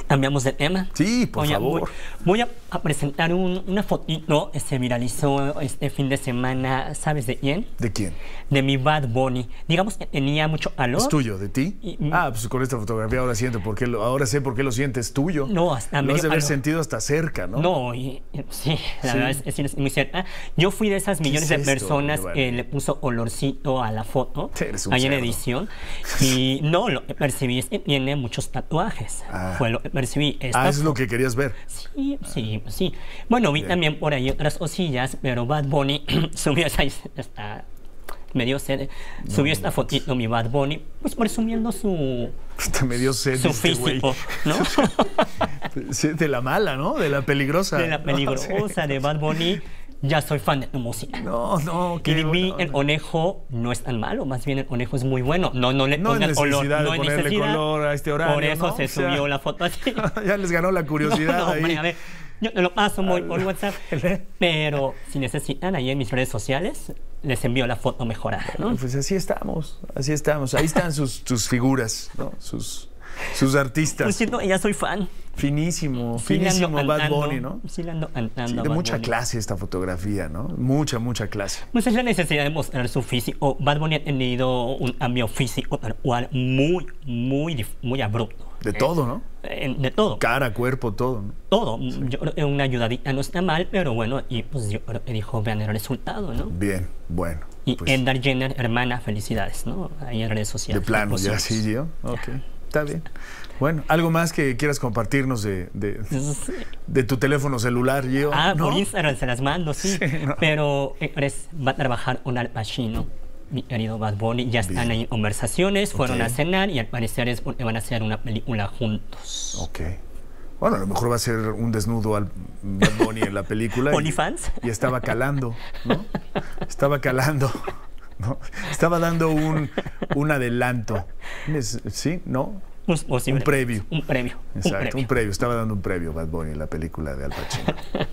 Cambiamos de tema. Sí, por favor. Voy a presentar una fotito que se viralizó este fin de semana. ¿Sabes de quién? ¿De quién? De mi Bad Bunny. Digamos que tenía mucho calor. ¿Es tuyo? ¿De ti? Pues con esta fotografía ahora siento ahora sé por qué lo sientes tuyo. No, hasta lo medio has de haber calor. Sentido hasta cerca, ¿no? No, sí, la verdad es muy cierta. Yo fui de esas millones de personas que le puso olorcito a la foto. Eres un ahí en cerdo. edición. Y no, lo que percibí es que tiene muchos tatuajes. Fue lo que percibí. Eso es lo que querías ver. Sí. Bueno, vi también por ahí otras cosillas, pero Bad Bunny subió subió esta fotito, mi Bad Bunny, pues presumiendo su físico, ¿no? Sí, de la mala, ¿no? De la peligrosa. De la peligrosa, de Bad Bunny. Ya soy fan de tu música. No, y el conejo no es tan malo, más bien el conejo es muy bueno. No le pongan olor, no hay ponerle color a este horario. Por eso se subió la foto así. Ya les ganó la curiosidad ahí. Hombre, a ver, yo te lo paso por WhatsApp, pero si necesitan, ahí en mis redes sociales les envío la foto mejorada, ¿no? Pues así estamos. Ahí están sus figuras, ¿no? Sus artistas. Pues siento que ya soy fan. Finísimo Bad Bunny, ¿no? Sí, le ando cantando. De mucha clase esta fotografía, ¿no? Mucha clase. Pues es la necesidad de mostrar su físico. Bad Bunny ha tenido un cambio físico tal cual muy abrupto. De todo, ¿no? De todo. Cara, cuerpo, todo, ¿no? Todo. Sí. Yo creo que una ayudadita no está mal, pero bueno, y pues yo creo que dijo, vean el resultado, ¿no? Bien, bueno. Y pues, Kendall Jenner, hermana, felicidades, ¿no? Ahí en redes sociales. De plano, ya sí, yo. Ok, está bien. Bueno, ¿algo más que quieras compartirnos de tu teléfono celular, Gio? ¿No? Por Instagram se las mando, sí. No. Pero va a trabajar con Al Pacino, mi querido Bad Bunny. Ya están ahí en conversaciones, fueron a cenar y al parecer van a hacer una película juntos. Ok. Bueno, a lo mejor va a ser un desnudo al Bad Bunny en la película. ¿OnlyFans? Y estaba calando, ¿no? Estaba calando. ¿No? Estaba dando un adelanto. ¿Sí? ¿No? Un preview. Exacto, un preview. Estaba dando un preview Bad Bunny en la película de Al Pacino.